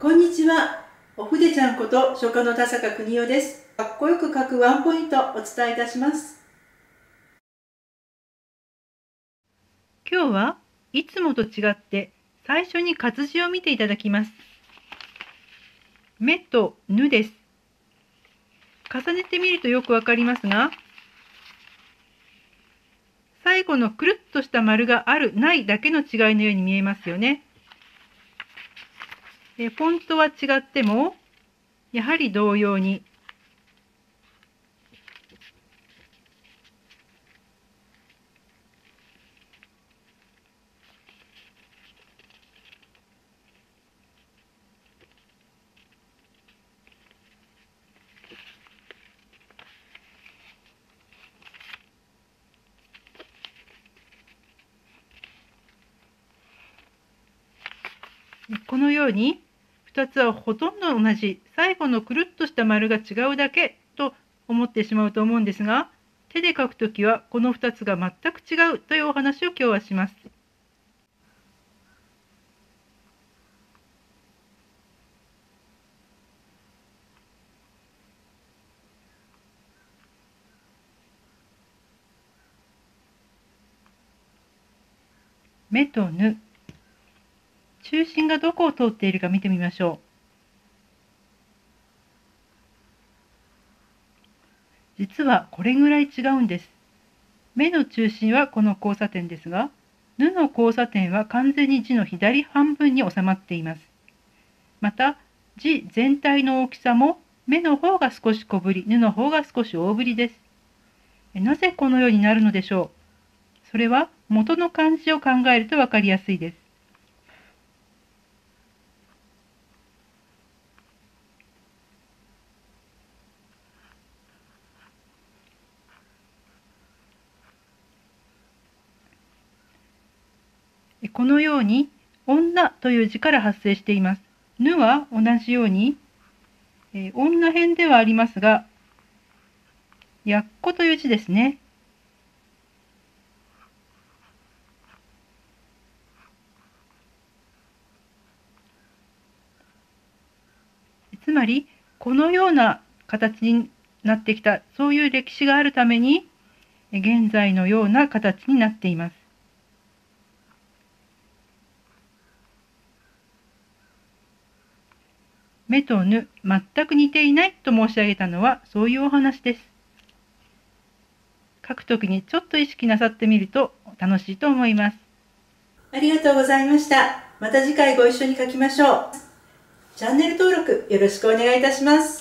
こんにちは。お筆ちゃんこと書家の田坂邦代です。かっこよく書くワンポイントお伝えいたします。 今日はいつもと違って最初に活字を見ていただきます。目とぬです。重ねてみるとよくわかりますが、最後のくるっとした丸があるないだけの違いのように見えますよね。フォントは違ってもやはり同様にこのように2つはほとんど同じ、最後のくるっとした丸が違うだけと思ってしまうと思うんですが、手で書くときはこの2つが全く違うというお話を今日はします。目とぬ、中心がどこを通っているか見てみましょう。実はこれぐらい違うんです。目の中心はこの交差点ですが、ぬの交差点は完全に字の左半分に収まっています。また、字全体の大きさも目の方が少し小ぶり、ぬの方が少し大ぶりです。なぜこのようになるのでしょう。それは元の漢字を考えると分かりやすいです。このように女という字から発生しています。ぬは同じように、女編ではありますが、やっこという字ですね。つまりこのような形になってきた、そういう歴史があるために現在のような形になっています。目とぬ、全く似ていないと申し上げたのはそういうお話です。書くときにちょっと意識なさってみると楽しいと思います。 ありがとうございました。また次回ご一緒に書きましょう。チャンネル登録よろしくお願いいたします。